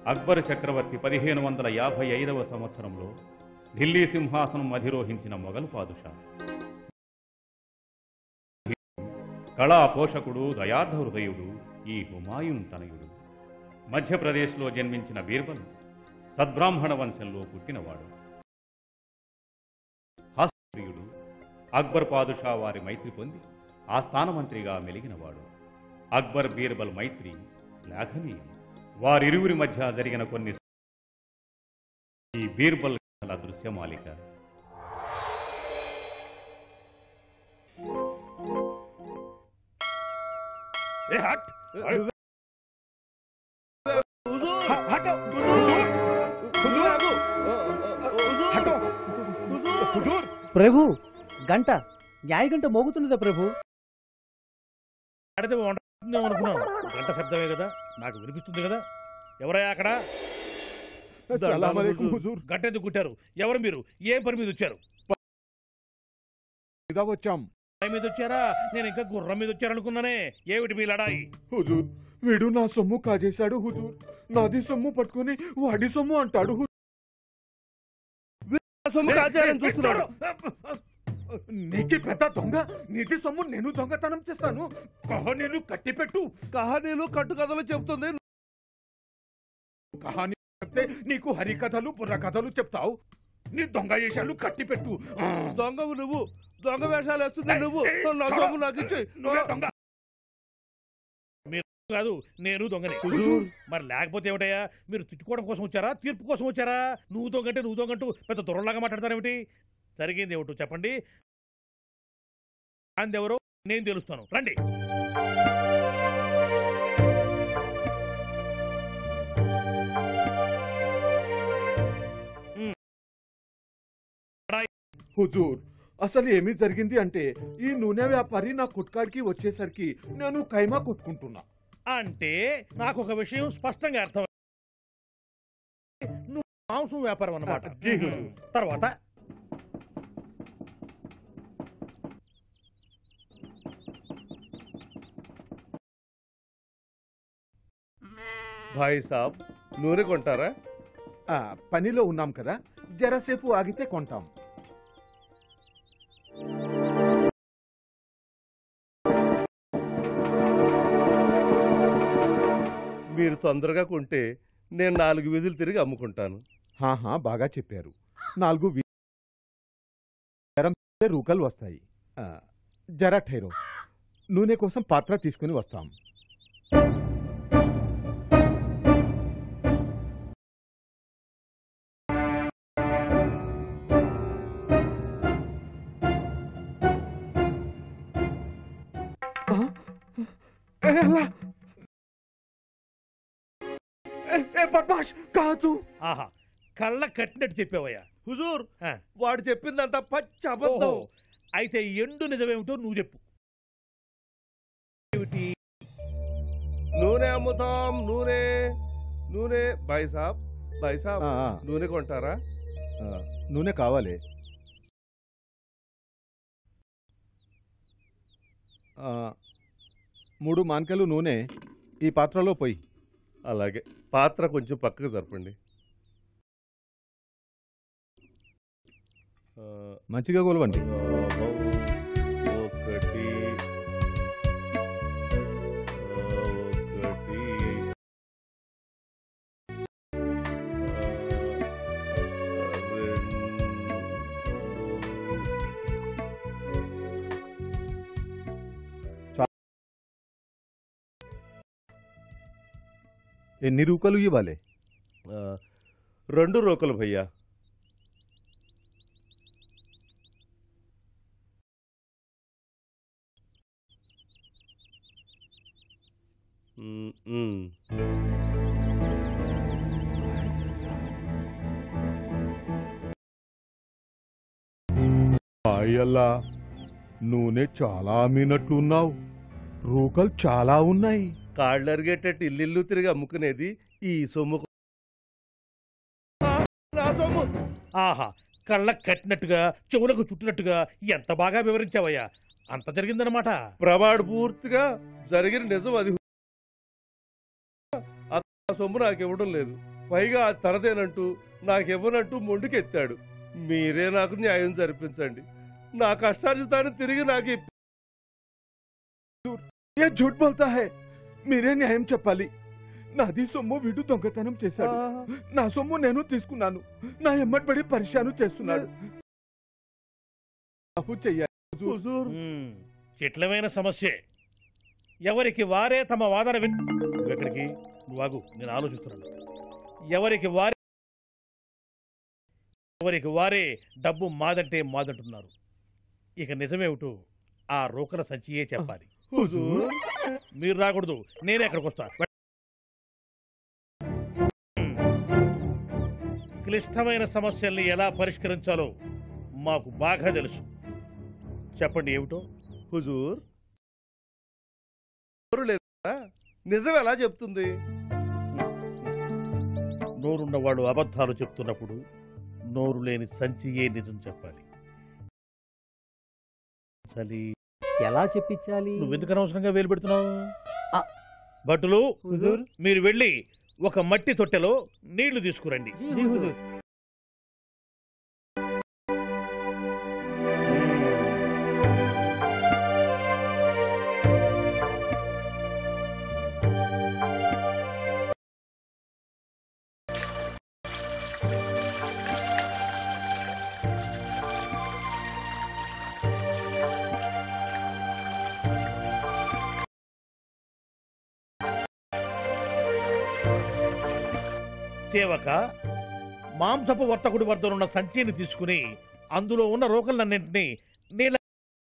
అక్బర్ చక్రవర్తి 1555వ సంవత్సరంలో ఢిల్లీ సింహాసనం అధిరోహించిన మొఘల్ పాదుషా. కళా పోషకుడు, దయార్థ హృదయుడు ఈ హుమాయూన్ తనయుడు. మధ్యప్రదేశ్లో జన్మించిన బీర్బల్ సద్బ్రాహ్మణ వంశంలో పుట్టినవాడు. హాస్యప్రియుడు, అక్బర్ పాదుషా వారి మైత్రి పొంది ఆస్థానమంత్రిగా మెలిగినవాడు. అక్బర్ బీర్బల్ మైత్రి శ్లాఘనీయం. వారిరువురి మధ్య జరిగిన కొన్ని ఈ బీర్బల్ కథల దృశ్యమాలిక. ప్రభు, గంట, న్యాయ గంట మోగుతున్నదా ప్రభు? అనుకున్నాను. గంట శబ్దమే కదా, నాకు వినిపిస్తుంది కదా. ఎవరయ్యా అక్కడ? గంట ఎందుకు కుట్టారు? ఎవరు మీరు? ఏం పని మీద వచ్చారు? వచ్చాం. మీద వచ్చారా? నేను ఇంకా గుర్రం మీద వచ్చారనుకున్నానే. ఏమిటి మీ లడాయి? హుజూర్, వీడు నా సొమ్ము కాజేశాడు హుజూర్. నాది సొమ్ము పట్టుకుని వాడి సొమ్ము అంటాడు. చూస్తున్నాడు. నీకి పెద్ద దొంగ, నీటి సొమ్ము నేను దొంగతనం చేస్తాను. కహానీలు కట్టిపెట్టు. కహానీలు కట్టుకథలు చెప్తుంది. కహానీ చెప్తే నీకు హరికథలు బుర్రకథలు చెప్తావు. నీ దొంగ వేషాలు కట్టిపెట్టు. దొంగవు నువ్వు, దొంగ వేషాలు వేస్తుంది నువ్వు. నాకు ఇచ్చి మీరు కాదు, నేను దొంగనే. మరి లేకపోతే ఏమిటయ్యా? మీరు తిట్టుకోవడం కోసం వచ్చారా, తీర్పు కోసం వచ్చారా? నువ్వు దొంగంటే నువ్వు దొంగంటూ పెద్ద దొరలాగా మాట్లాడతారేమిటి? జరిగింది ఏమిటో చెప్పండి. అందెవరో నేను తెలుస్తాను. రండి. హుజూర్, అసలు ఏమి జరిగింది అంటే ఈ నూనె వ్యాపారి నా కుట్కాడికి వచ్చేసరికి నేను కైమా కొట్టుకుంటున్నా. అంటే నాకు ఒక విషయం స్పష్టంగా అర్థం. నువ్వు మాంసం వ్యాపారం అన్నమాట. తర్వాత భాయ్ సాబ్, నూనె కొంటారా? పనిలో ఉన్నాం కదా, జరసేపు ఆగితే కొంటాం. మీరు తొందరగా కొంటే నేను 4 వీధులు తిరిగి అమ్ముకుంటాను. బాగా చెప్పారు. 4 రూకలు వస్తాయి. జరా ఠైరో, నూనె కోసం పాత్ర తీసుకుని వస్తాం. బద్మాష్ కాదు. ఆహా, కళ్ళ కట్టినట్టు చెప్పావయ్యా. హుజూర్, వాడు చెప్పిందంతా పచ్చి అబద్ధం. అయితే ఎండు నిజమేమిటో నువ్వు చెప్పు. నూనె అమ్ముతాం, నూనె నూనె. భాయ్ సాబ్, భాయ్ సాబ్, నూనె కొంటారా? నూనె కావాలి. 3 మాన్కలు నూనె ఈ పాత్రలో పోయి. అలాగే, పాత్ర కొంచెం పక్కకు జరపండి. మంచిగా కొలవండి. 1 ఎన్ని రూకలు ఇవ్వాలి? 2 రూకలు భయ్యా. అయ్యల్లా, నూనె చాలా అమ్మినట్లున్నావు. రూకలు చాలా ఉన్నాయి. కాళ్ళు అరిగేటట్టు ఇల్లు తిరిగి అమ్ముకునేది ఈ సొమ్ము. ఆహా, కళ్ళకు కట్టినట్టుగా చెవులకు చుట్టినట్టుగా ఎంత బాగా వివరించావయ్యా. అంత జరిగిందనమాట. ప్రమాణ పూర్తిగా జరిగిన నిజం అది. ఆ సొమ్ము నాకు ఇవ్వడం లేదు. పైగా అది తనదేనంటూ నాకివ్వనంటూ మొండికెత్తాడు. మీరే నాకు న్యాయం జరిపించండి. నా కష్టార్జితాన్ని తిరిగి నాకు ఏ झूठ बोलता है మీరే న్యాయం చెప్పాలి. నాది సొమ్ము వీడు దొంగతనం చేశాడు. నా సొమ్ము నేను తీసుకున్నాను. నా ఎమ్మటి పడి పరిశాను చేస్తున్నాడు. మాఫు చెయ్యాలి హుజూర్. చిట్లమైన సమస్యే. ఎవరికి వారే తమ వాదన ఎక్కడికి నువ్వు ఆగు, నేను ఆలోచిస్తున్నాను. ఎవరికి వారే డబ్బు మాదంటే మాదంటున్నారు. ఇక నిజమేమిటో ఆ రోకల సంచియే చెప్పాలి. హుజూర్ మీరు రాకూడదు, నేనే అక్కడికి వస్తా. క్లిష్టమైన సమస్యల్ని ఎలా పరిష్కరించాలో మాకు బాగా తెలుసు. చెప్పండి ఏమిటో. హుజూర్ లేదా నిజం ఎలా చెప్తుంది? నోరున్నవాడు అబద్ధాలు చెప్తున్నప్పుడు నోరు లేని సంచియే నిజం చెప్పాలి. చలి ఎలా చెప్పించాలి? నువ్వెందుకు అనవసరంగా వేలు పెడుతున్నావు? ఆ. భటులు, హుజూర్. మీరు వెళ్ళి ఒక మట్టి తొట్టెలో నీళ్లు తీసుకురండి. సేవక మాంసపు వర్తకుడి వద్దనున్న సంచిని తీసుకుని అందులో ఉన్న రోకలన్నింటినీ నీళ్ళ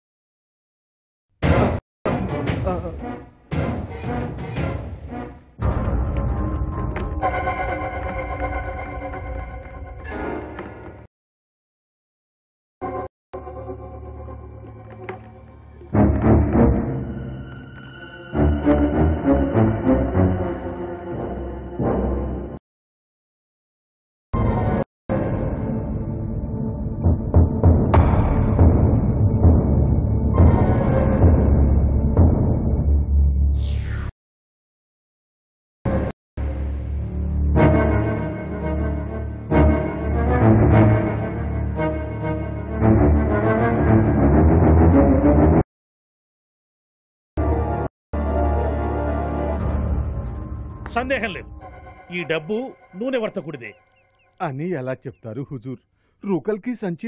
సందేహం లేదు, ఈ డబ్బు నూనె వర్తకుడిదే అని ఎలా చెప్తారు హుజూర్? రూకల్కి సంచి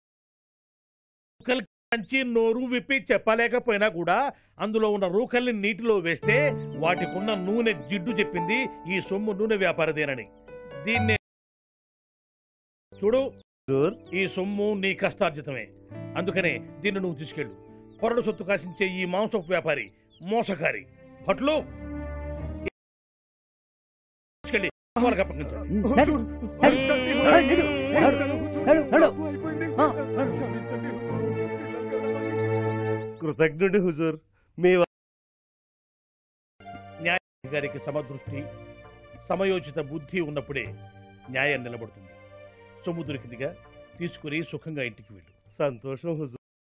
సంచి నోరు విప్పి చెప్పలేకపోయినా కూడా అందులో ఉన్న రూకల్ని నీటిలో వేస్తే వాటికున్న నూనె జిడ్డు చెప్పింది ఈ సొమ్ము నూనె వ్యాపారదేనని. దీన్నే చూడు, ఈ సొమ్ము నీ కష్టార్జితమే. అందుకనే దీన్ని నువ్వు తీసుకెళ్ళు. కొరడు సొత్తు కాసించే ఈ మాంసపు వ్యాపారి మోసకారి. భట్లు తీసుకెళ్ళి వాళ్ళకి అప్పగించండి. కృతజ్ఞుడి హుజూర్. మీ న్యాయాధికారికి సమదృష్టి సమయోచిత బుద్ధి ఉన్నప్పుడే న్యాయం నిలబడుతుంది. సొమ్ము దొరికిందిగా, తీసుకుని సుఖంగా ఇంటికి వెళ్ళు. సంతోషం హుజూర్.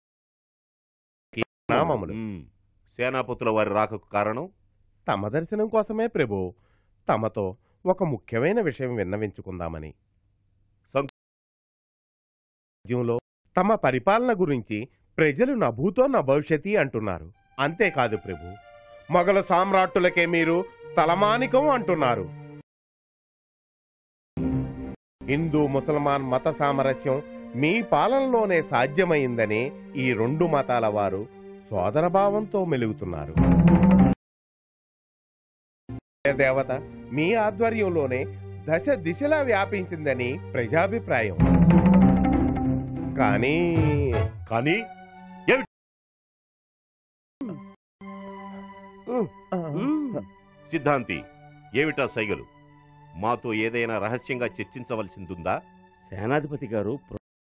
నామములు. సేనాపతుల వారి రాకకు కారణం తమ దర్శనం కోసమే ప్రభు. తమతో ఒక ముఖ్యమైన విషయం విన్నవించుకుందామని. రాజ్యంలో తమ పరిపాలన గురించి ప్రజలు నభూతో నా భవిష్యతి అంటున్నారు. అంతేకాదు ప్రభు, మొఘలు సామ్రాట్టులకే మీరు తలమానికం అంటున్నారు. హిందూ ముసల్మాన్ మత సామరస్యం మీ పాలనలోనే సాధ్యమైందని ఈ రెండు మతాల వారు సోదరభావంతో మెలుగుతున్నారు. దేవత మీ ఆధ్వర్యంలోనే దశ దిశలా వ్యాపించిందని ప్రజాభిప్రాయం. కానీ కానీ సిద్ధాంతి, ఏమిటా సైగలు? మాతో ఏదైనా రహస్యంగా చర్చించవలసిందుందా? సేనాధిపతి గారు,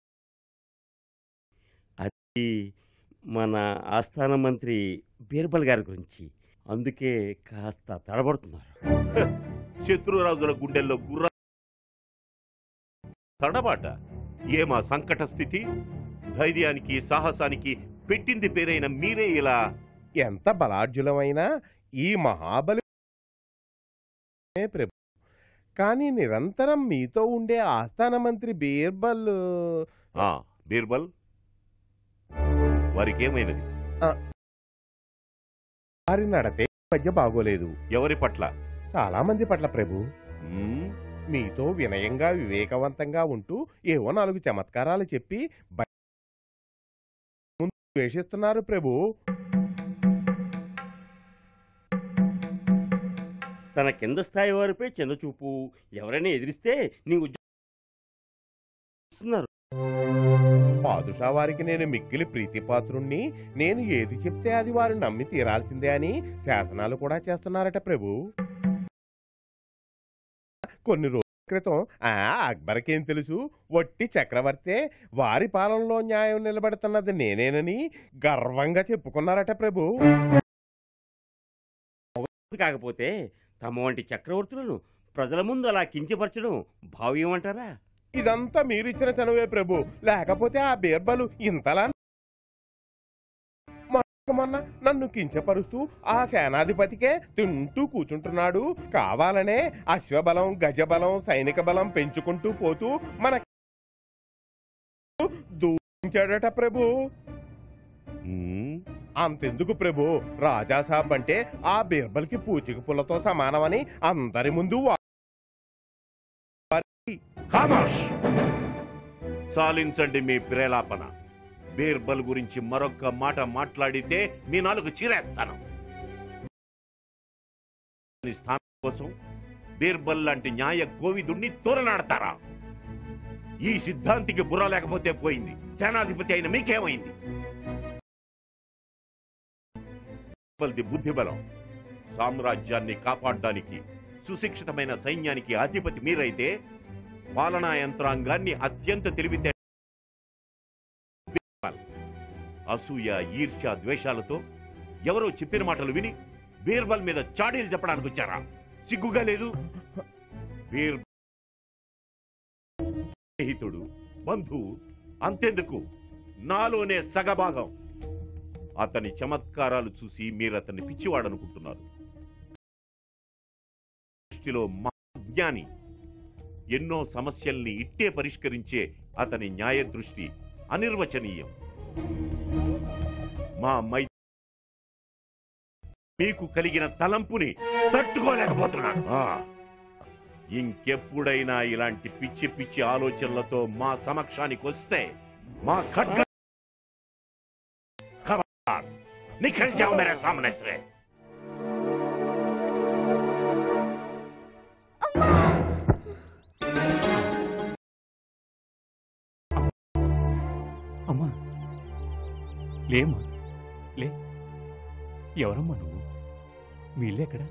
అది మన ఆస్థాన మంత్రి బీర్బల్ గారి గురించి. అందుకే కాస్త తడబడుతున్నారు. శత్రురాజుల గుండెల్లో గుర్ర తడబాట. ఏమా సంకట స్థితి? ధైర్యానికి సాహసానికి పెట్టింది పేరైన మీరే ఇలా. ఎంత బలాఢ్యులమైనా ఈ మహాబలి ప్రభు కానీ నిరంతరం మీతో ఉండే ఆస్థాన మంత్రి బీర్బల్ బీర్బల్ వారికి ఏమైనది? వారి నడతే మధ్య బాగోలేదు. ఎవరి పట్ల? చాలా మంది పట్ల ప్రభు. మీతో వినయంగా వివేకవంతంగా ఉంటూ ఏవో 4 చమత్కారాలు చెప్పి ముందు ద్వేషిస్తున్నారు ప్రభు. తన కింద స్థాయి వారిపై చిన్నచూపు, ఎవరైనా ఎదిరిస్తే నీ ఉద్యోగం. పాదుషా వారికి నేను మిక్కిలి ప్రీతిపాత్రుణ్ణి, నేను ఏది చెప్తే అది వారు నమ్మి తీరాల్సిందే అని శాసనాలు కూడా చేస్తున్నారట ప్రభు. కొన్ని రోజుల క్రితం అక్బర్కేం తెలుసు, వట్టి చక్రవర్తే, వారి పాలనలో న్యాయం నిలబెడుతున్నది నేనేనని గర్వంగా చెప్పుకున్నారట ప్రభు. కాకపోతే తమ వంటి చక్రవర్తులను ప్రజల ముందు అలా కించపరచడం భావ్యమంటారా? ఇదంతా మీరిచ్చిన చనువే ప్రభు, లేకపోతే ఆ బీర్బలు ఇంతలా మొన్న నన్ను కించపరుస్తూ ఆ సేనాధిపతికే తింటూ కూర్చుంటున్నాడు. కావాలనే అశ్వబలం, గజబలం, సైనిక బలం పెంచుకుంటూ పోతూ మన దూరించాడట ప్రభు. అంతెందుకు ప్రభు, రాజాసాబ్ అంటే ఆ బీర్బల్కి పూచిక పుల్లతో సమానమని అందరి ముందు సాలించండి మీ ప్రేలాపన. బీర్బల్ గురించి మరొక్క మాట మాట్లాడితే మీ నాలుగు చీరేస్తాను. స్థానం కోసం బీర్బల్ లాంటి న్యాయ కోవిదుణ్ణి తోరనాడతారా? ఈ సిద్ధాంతికి బుర్ర లేకపోతే పోయింది, సేనాధిపతి అయిన మీకేమైంది? బుద్ధిబలం, సామ్రాజ్యాన్ని కాపాడడానికి సుశిక్షితమైన సైన్యానికి అధిపతి మీరైతే పాలనా యంత్రాంగాన్ని అత్యంత తెలివితే అసూయ, ఈర్ష్య, ద్వేషాలతో ఎవరో చెప్పిన మాటలు విని బీర్బల్ మీద చాడీలు చెప్పడానికి వచ్చారా? సిగ్గుగా లేదు? స్నేహితుడు, బంధువు, అంతెందుకు నాలోనే సగభాగం. అతని చమత్కారాలు చూసి మీరు అతన్ని పిచ్చివాడనుకుంటున్నారు. దృష్టిలో జ్ఞాని, ఎన్నో సమస్యల్ని ఇట్టే పరిష్కరించే అతని న్యాయ దృష్టి అనిర్వచనీయం. మా మీకు కలిగిన తలంపుని తట్టుకోలేకపోతున్నాను. ఇంకెప్పుడైనా ఇలాంటి పిచ్చి పిచ్చి ఆలోచనలతో మా సమక్షానికి వస్తే మా ఖడ్గ నిఖల్ జాओ मेरे सामने से. అమ్మా లేమ్మా, లే. ఎవరమ్మా నువ్వు? మీ ఇల్లు ఎక్కడ?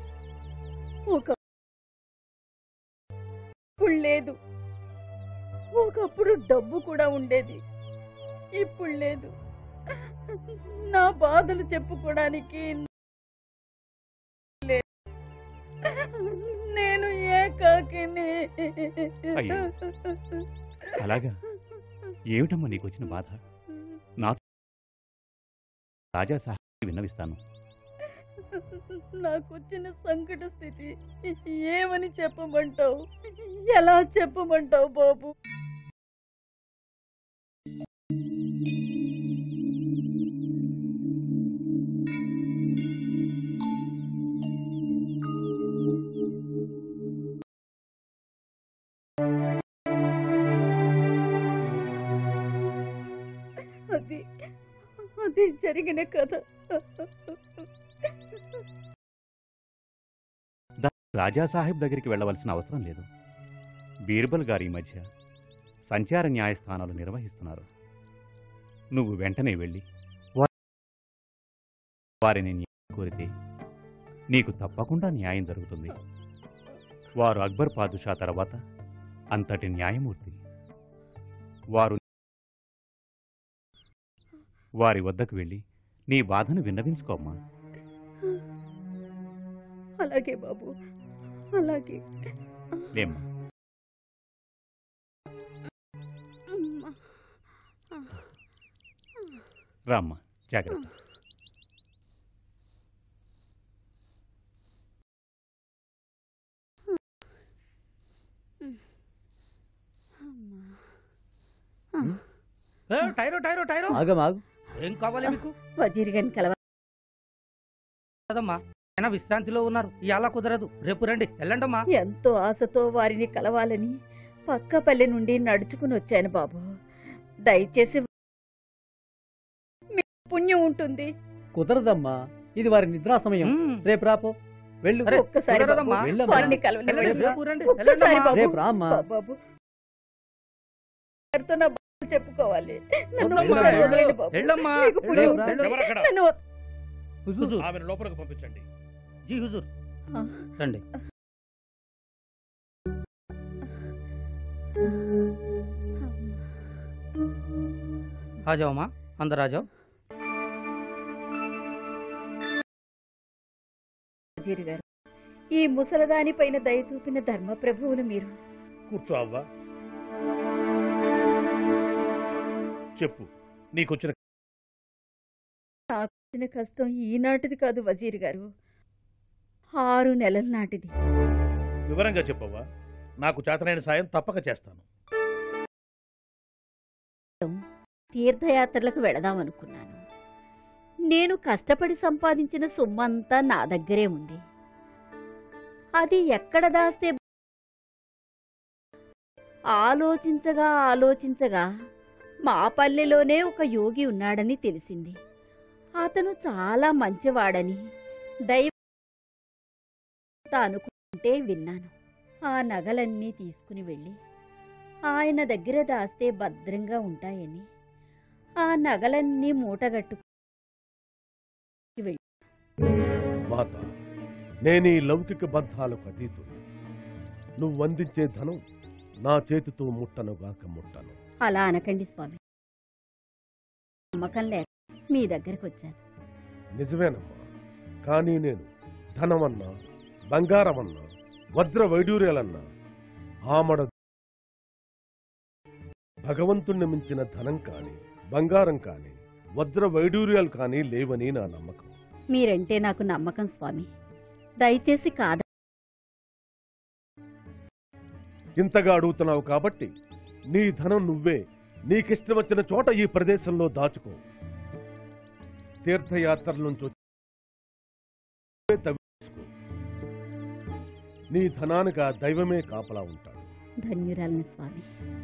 ఇప్పుడు లేదు. ఒకప్పుడు డబ్బు కూడా ఉండేది, ఇప్పుడు లేదు. నా బాధలు చెప్పుకోవడానికి నేను ఏకాకిని. అలాగా? ఏమిటమ్మా నీకు వచ్చిన బాధ? నా రాజా సాహెబ్ విన్నవిస్తాను. నాకొచ్చిన సంకట స్థితి ఏమని చెప్పమంటావు? ఎలా చెప్పమంటావు బాబు? అది జరిగిన కథ. రాజా సాహెబ్ దగ్గరికి వెళ్ళవలసిన అవసరం లేదు. బీర్బల్ గారి మధ్య సంచార న్యాయస్థానాలు నిర్వహిస్తున్నారు. నువ్వు వెంటనే వెళ్ళి వారిని న్యాయం కోరితే నీకు తప్పకుండా న్యాయం జరుగుతుంది. వారు అక్బర్ పాదుషా తర్వాత అంతటి న్యాయమూర్తి. వారి వద్దకు వెళ్ళి నీ బాధను విన్నవించుకోమ్మా. అలాగే బాబు, అలాగే. లేమ్మా. రామ్మా, జాగ్రత్త. టైరో టైరో టైరో ఆగమాగు. ఏం కావాలి మీకు? వజీర్ గారిని కదమ్మా, ఆయన విశ్రాంతిలో ఉన్నారు, ఇవాళ కుదరదు, రేపు రండి, వెళ్ళండమ్మా. ఎంతో ఆశతో వారిని కలవాలని పక్కపల్లి నుండి నడుచుకుని వచ్చాను బాబు. దయచేసి మీ పుణ్యం ఉంటుంది. కుదరదమ్మా, ఇది వారి నిద్రా సమయం. రేపు రాపో, వెళ్ళు. అరే, ఒక్కసారి బాబు, కుదరదమ్మా. వెళ్ళమ్మా. వారిని కలవనివ్వండి. రేపు రండి, ఒక్కసారి వెళ్ళండమ్మా. బాబు. రేపు రామ్మా. బాబు గారితో నా బాధలు చెప్పుకోవాలి. నన్ను వద్దమ్మా, ఒక్కసారి వదిలేయండి బాబు. వెళ్ళమ్మా. మీకు పుణ్యం రేపు ఉంటుంది. ఎవరక్కడ? నన్ను హుజూర్, ఆమెను లోపలికి పంపించండి. జీ హుజూర్, ఆ. రండి. ఆజావమ్మా, అందరు ఆజావ్. వజీర్ గారు, ఈ ముసలదాని పైన దయ చూపిన ధర్మ ప్రభువులు మీరు. కూర్చో అవ్వా. చెప్పు, నీకొచ్చిన నాకొచ్చిన కష్టం ఈనాటిది కాదు వజీర్ గారు, 6 నెలల నాటిది. వివరంగా చెప్పవ్వా. నాకు చేతనైన సాయం తప్పక చేస్తాను. తీర్థయాత్రలకు వెళదామనుకున్నాను. నేను కష్టపడి సంపాదించిన సొమ్మంతా నా దగ్గరే ఉంది. అది ఎక్కడ దాస్తే ఆలోచించగా మా పల్లెలోనే ఒక యోగి ఉన్నాడని తెలిసింది. అతను చాలా మంచివాడని దైవ అనుకుంటే విన్నాను. ఆ నగలన్నీ తీసుకుని వెళ్ళి ఆయన దగ్గర దాస్తే భద్రంగా ఉంటాయని ఆ నగలన్నీ మూటగట్టు మాత, నేనీ లౌకిక బంధాలకు అతీతుడు. నువ్వందించే ధనం నా చేతితో ముట్టనుగాక ముట్టను. అలా అనకండి స్వామి. నమ్మకం లేక మీ దగ్గరకు వచ్చాను. నిజమేనమ్మా, కానీ నేను ధనమన్నా, బంగారమన్నా, వజ్ర వైడూర్యాలన్నా ఆమడ భగవంతుణ్ణి మించిన ధనం కాని, బంగారం కాని, వజ్ర వైడూర్యాలు కానీ లేవని నా నమ్మకం. మీరంటే నాకు నమ్మకం స్వామి. దయచేసి కాదా. ఇంతగా అడుగుతున్నావు కాబట్టి నీ ధనం నువ్వే నీకిష్టం వచ్చిన చోట ఈ ప్రదేశంలో దాచుకో. తీర్థయాత్రల నుంచి తవ్వేసుకో. నీ ధనానికి ఆ దైవమే కాపలా ఉంటాడు. ధన్యురాలని స్వామి.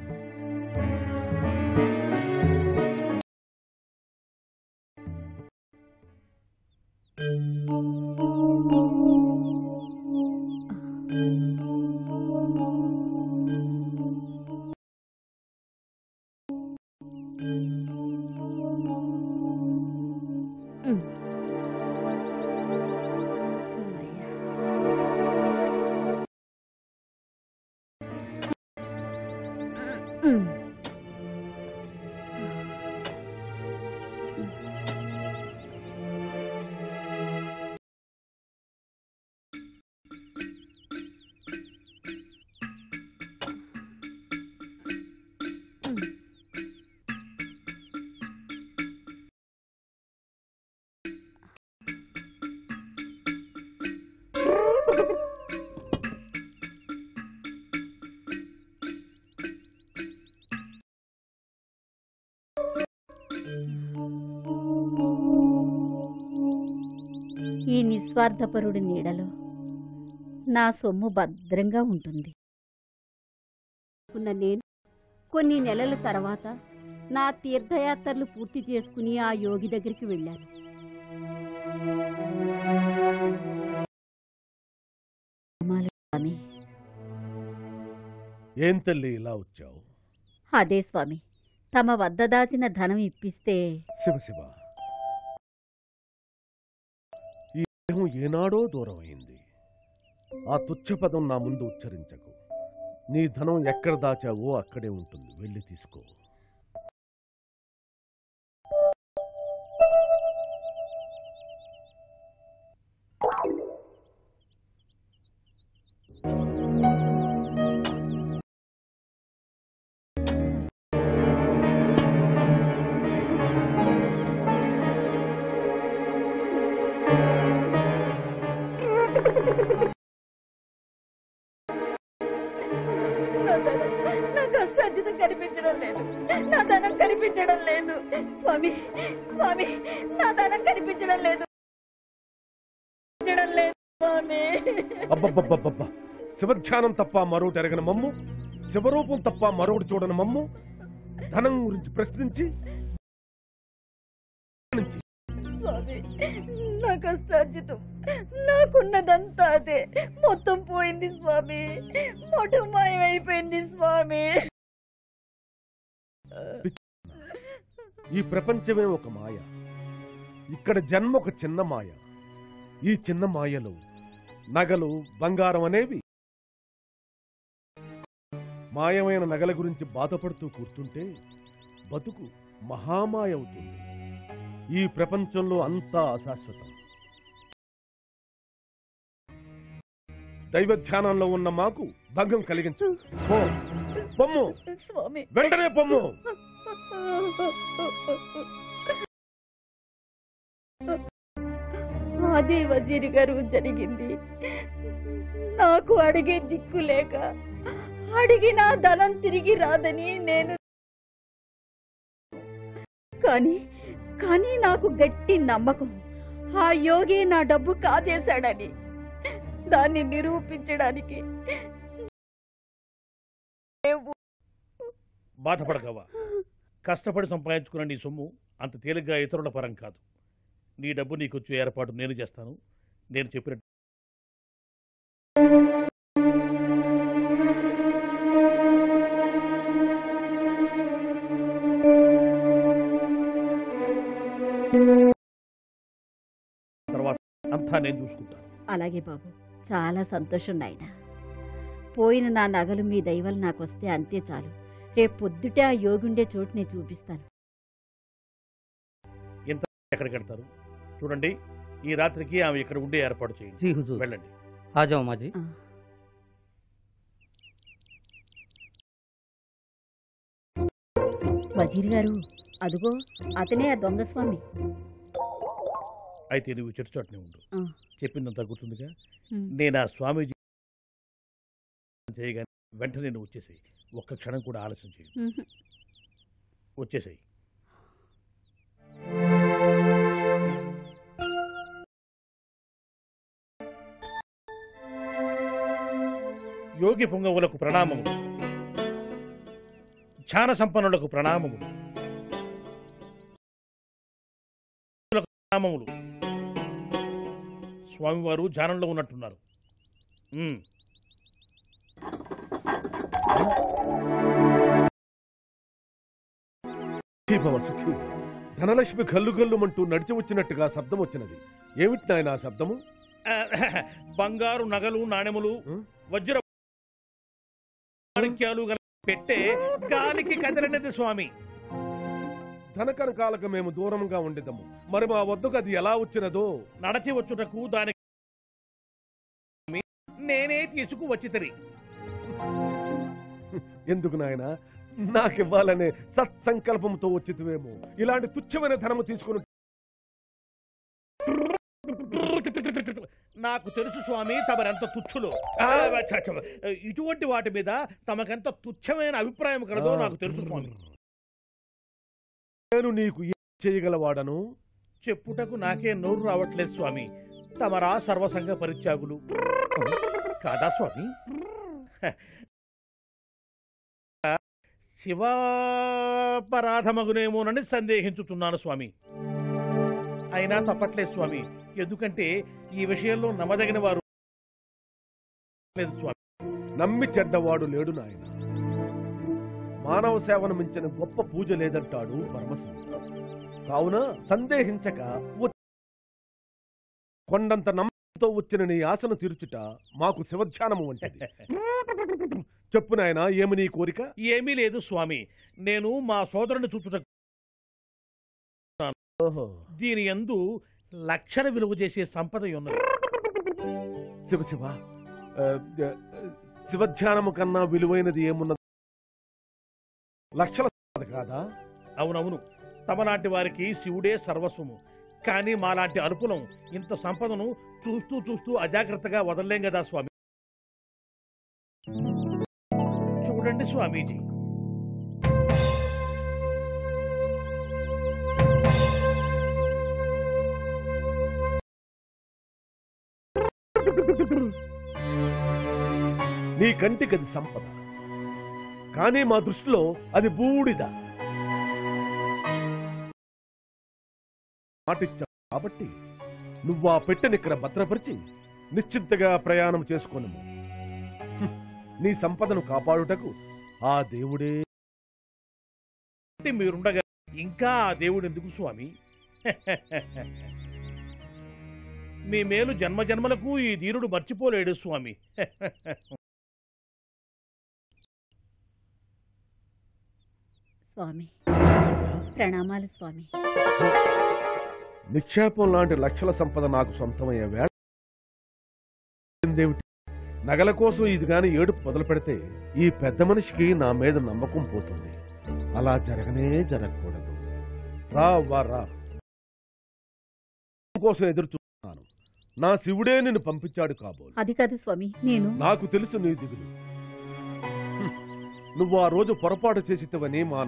ఈ నిస్వార్థపరుడి నీడలో నా సొమ్ము భద్రంగా ఉంటుంది. నేను కొన్ని నెలల తర్వాత నా తీర్థయాత్రలు పూర్తి చేసుకుని ఆ యోగి దగ్గరికి వెళ్ళాను. స్వామి, ఏం తల్లి ఇలా వచ్చావు? అదే స్వామి, తమ వద్ద దాచిన ధనం ఇప్పిస్తే. శివ శివ, ఈ దేహం ఏనాడో దూరం అయింది. ఆ తుచ్చ పదం నా ముందు ఉచ్చరించకు. నీ ధనం ఎక్కడ దాచావో అక్కడే ఉంటుంది, వెళ్ళి తీసుకో. నా కష్టార్జితం కనిపించడం లేదు. నా ధనం కనిపించడం కనిపించడం లేదు స్వామి. స్వామి, నా ధనం కనిపించడం లేదు స్వామి. అబ్బబ్బబ్బబ్బబ్బా! శివధ్యానం తప్ప మరొకటి ఎరగని మమ్ము, శివరూపం తప్ప మరొకటి చూడని మమ్ము ధనం గురించి ప్రశ్నించి స్వామి, నా కష్టార్జితం నాకున్నదంతా అదే మొత్తం పోయింది స్వామి. మొఠం మాయమైపోయింది స్వామి. ఈ ప్రపంచమే ఒక మాయ. ఇక్కడ జన్మ ఒక చిన్న మాయ. ఈ చిన్న మాయలో నగలు, బంగారం అనేవి మాయమైన నగల గురించి బాధపడుతూ కూర్చుంటే బతుకు మహామాయ అవుతుంది. ఈ ప్రపంచంలో అంతా అశాశ్వతం. దైవ ధ్యానంలో ఉన్న మాకు భంగం కలిగించు. పొమ్ము స్వామి, వెంటనే పొమ్ము. అదే వజీర్ గారు జరిగింది. నాకు అడిగే దిక్కు లేక అడిగినా ధనం తిరిగి రాదని నేను కానీ నాకు గట్టి నమ్మకం ఆ యోగి నా డబ్బు కాజేశాడని. దాన్ని నిరూపించడానికి బాధపడకవా. కష్టపడి సంపాదించుకున్న నీ సొమ్ము అంత తేలిగ్గా ఇతరుల పరం కాదు. నీ డబ్బు నీకొచ్చే ఏర్పాటు నేను చేస్తాను. నేను చెప్పినట్టు తర్వాత అంతా నేను చూసుకుంటాను. అలాగే బాబు, చాలా సంతోషం నాయనా. పోయిన నా నగలు మీ దైవలు నాకు వస్తే అంతే చాలు. రేపు పొద్దుటే ఆ యోగుండే చోటు నేను చూపిస్తాను. ఎంత ఎక్కడ కడతారు చూడండి. ఈ రాత్రికి ఆమె ఇక్కడ ఉండే ఏర్పాటు చేయండి. जी हुजूर। వెళ్ళండి. आ जाओ माँ जी। వజీర్ గారు, అదుగో అతనే ఆ దొంగ స్వామి. అయితే నువ్వు చెట్టుచోటనే ఉండు. చెప్పిందంతా గుర్తుందిగా. ఉమ్. నేను ఆ స్వామీజీ చేయగానే వెంటనే నువ్వు వచ్చేసాయి. ఒక్క క్షణం కూడా ఆలస్యం చేయి. వచ్చేసాయి. యోగి పుంగవులకు ప్రణామములు, ధ్యాన సంపన్నులకు ప్రణామములు, ప్రణామములు. స్వామివారు ధ్యానంలో ఉన్నట్టున్నారు. సుఖీ, ధనలక్ష్మి గల్లు గల్లుమంటూ నడిచి వచ్చినట్టుగా శబ్దం వచ్చినది. ఏమిటి నాయన ఆ శబ్దము? బంగారు నగలు, నాణెములు, వజ్ర మాణిక్యాలు పెట్టే గాలికి కదిలినది స్వామి. ధనకనకాలకు మేము దూరంగా ఉండేదము. మరి మా వద్దకు అది ఎలా వచ్చినదో? నడచి వచ్చుటకు దానికి నేనే తీసుకు వచ్చి తిరిగి. ఎందుకు నాయన, నాకివ్వాలనే సత్సంకల్పంతో వచ్చితివేమో. ఇలాంటి తుచ్చమైన ధనము తీసుకుని నాకు తెలుసు స్వామి, తమరెంత తుచ్చులో. ఇటువంటి వాటి మీద తమకెంత తుచ్చమైన అభిప్రాయం కలదో నాకు తెలుసు స్వామి. నేను నీకు ఏం చేయగలవాడను? చెప్పుటకు నాకే నోరు రావట్లేదు స్వామి. తమరా సర్వసంగ పరిత్యాగులు కాదా స్వామి? శివాపరాధమగునేమోనని సందేహించుతున్నాను స్వామి. అయినా తప్పట్లేదు స్వామి. ఎందుకంటే ఈ విషయంలో నమ్మదగిన వారు లేదు స్వామి. నమ్మి చెడ్డవాడు లేడు నాయన. మానవ సేవను మించిన గొప్ప పూజ లేదంటాడు పరమశివుడు. కావున సందేహించక కొండంత నమ్మకంతో వచ్చిన నీ ఆశను తీర్చుట మాకు శివధ్యానము వంటిది. చెప్పు నాయన, ఏమి నీ కోరిక? ఏమీ లేదు స్వామి. నేను మా సోదరుని చూచుట దీని యందు లక్షణ విలువ చేసే సంపద ఉన్నది. శివ శివ, శివధ్యానము కన్నా విలువైనది ఏమున్నది? లక్షల సంపద కాదా? అవునవును, తమలాంటి వారికి శివుడే సర్వస్వము. కానీ మాలాంటి అల్పులం ఇంత సంపదను చూస్తూ చూస్తూ అజాగ్రత్తగా వదలలేం కదా స్వామి. చూడండి స్వామీజీ, నీ కంటికి అది సంపద, కానీ మా దృష్టిలో అది బూడిద. మాటిచ్చా కాబట్టి నువ్వు ఆ పెట్టెని ఇక్కడ భద్రపరిచి నిశ్చింతగా ప్రయాణం చేసుకోను. నీ సంపదను కాపాడుటకు ఆ దేవుడే. మీరుండగా ఇంకా ఆ దేవుడు ఎందుకు స్వామి? మీ మేలు జన్మజన్మలకు ఈ ధీరుడు మర్చిపోలేడు స్వామి. స్వామి ప్రణామాలు స్వామి. నిక్షేపం లాంటి లక్షల సంపద నాకు సొంతమయ్యే వేళ నగల కోసం ఇది గాని ఏడుపు మొదలు పెడితే ఈ పెద్ద మనిషికి నా మీద నమ్మకం పోతుంది. అలా జరగనే జరగకూడదు. రా రా కోసం ఎదురు చూస్తున్నాను. నా శివుడే నిన్ను పంపించాడు కాబోలు. అది కాదు స్వామి, నేను నాకు తెలుసు నీ దిగులు. నువ్వు ఆ రోజు పొరపాటు చేసివని మా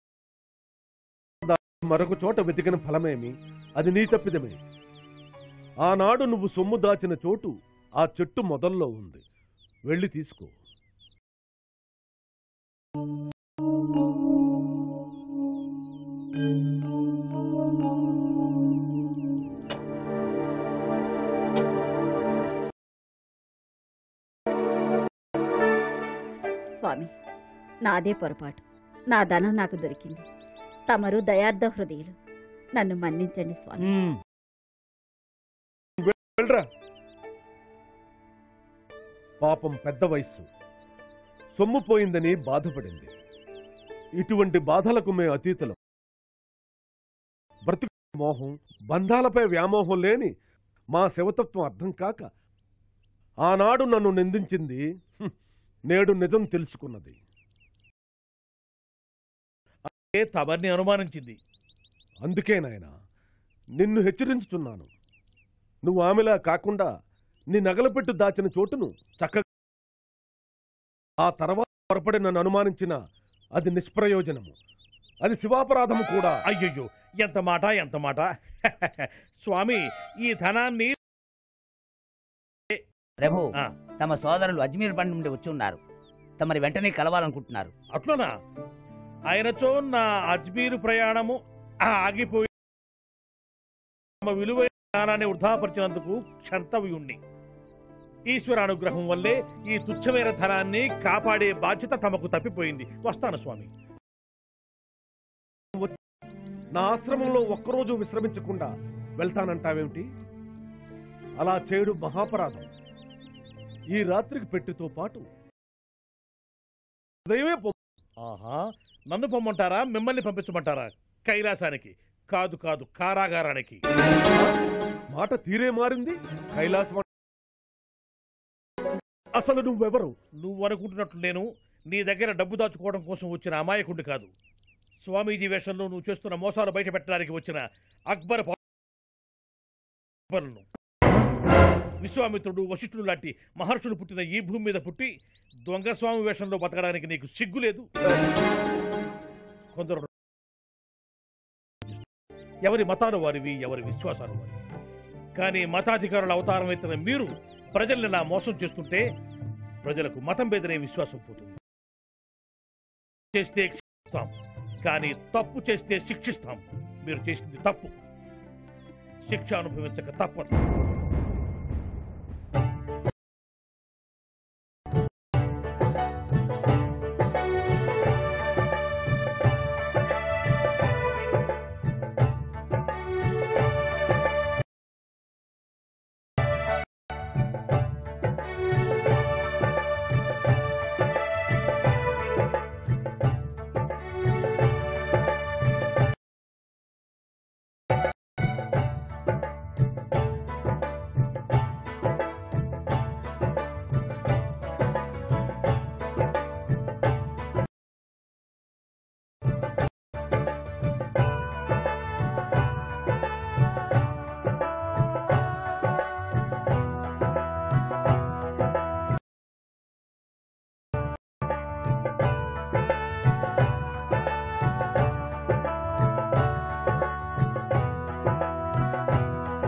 మరొక చోట వెతికిన ఫలమేమి? అది నీ తప్పిదమే. ఆనాడు నువ్వు సొమ్ము దాచిన చోటు ఆ చెట్టు మొదల్లో ఉంది. వెళ్ళి తీసుకో. స్వామి నాదే పొరపాటు. నా ధనం నాకు దొరికింది. తమరు దయార్థ హృదయులు, నన్ను మన్నించండి స్వామి. వెళ్ళరా. పాపం పెద్ద వయస్సు, సొమ్ము పోయిందని బాధపడింది. ఇటువంటి బాధలకు మేము అతీతులం. బ్రతుకు మోహం, బంధాలపై వ్యామోహం లేని మా శివతత్వం అర్థం కాక ఆనాడు నన్ను నిందించింది. నేడు నిజం తెలుసుకున్నది. తమర్ని అనుమానించింది. అందుకే నాయన నిన్ను హెచ్చరించుతున్నాను. నువ్వు ఆమెలా కాకుండా నీ నగలపెట్టు దాచిన చోటును చక్కగా ఆ తర్వాత పొరపడి నన్ను అనుమానించిన అది నిష్ప్రయోజనము. అది శివాపరాధము కూడా. అయ్యయ్యో, ఎంత మాట ఎంత మాట. స్వామి ఈ ధనాన్ని ప్రభు, తమ సోదరులు అజ్మీర్ బండి నుండి వచ్చి ఉన్నారు. తమరి వెంటనే కలవాలనుకుంటున్నారు. అట్లనా? ఆయనతో నా అజ్మీరు ప్రయాణము ఆగిపోయి తమ విలువైన జ్ఞానాన్ని వృధాపరిచినందుకు క్షంతవ్యుణ్ణి. ఈశ్వరానుగ్రహం వల్లే ఈ తుచ్చమైన ధనాన్ని కాపాడే బాధ్యత తమకు తప్పిపోయింది. వస్తాను స్వామి. నా ఆశ్రమంలో ఒక్కరోజు విశ్రమించకుండా వెళ్తానంటావేమిటి? అలా చేయడు మహాపరాధం. ఈ రాత్రికి పెట్టితో పాటు ఉదయమే ఆహా, నన్ను పొమ్మంటారా? మిమ్మల్ని పంపించమంటారా? కైలాసానికి కాదు కాదు, కారాగారానికి. మాట తీరే మారింది. కైలాసం అసలు నువ్వెవరు? నువ్వు అనుకుంటున్నట్లు నేను నీ దగ్గర డబ్బు దాచుకోవడం కోసం వచ్చిన అమాయకుడిని కాదు. స్వామీజీ వేషంలో నువ్వు చేస్తున్న మోసాలు బయట పెట్టడానికి వచ్చిన అక్బర్ పనులను. విశ్వామిత్రుడు, వశిష్ఠుడు లాంటి మహర్షులు పుట్టిన ఈ భూమి మీద పుట్టి దొంగ స్వామి వేషంలో బతకడానికి నీకు సిగ్గులేదు? కొందరు ఎవరి మతాలు వారివి, ఎవరి విశ్వాసాలు వారివి. కానీ మతాధికారుల అవతారం ఎత్తిన మీరు ప్రజల్ని నా మోసం చేస్తుంటే ప్రజలకు మతం బెదిరే విశ్వాసం పోతుంది. చేస్తే శిక్షిస్తాం, కానీ తప్పు చేస్తే శిక్షిస్తాం. మీరు చేసింది తప్పు, శిక్ష అనుభవించక తప్పదు.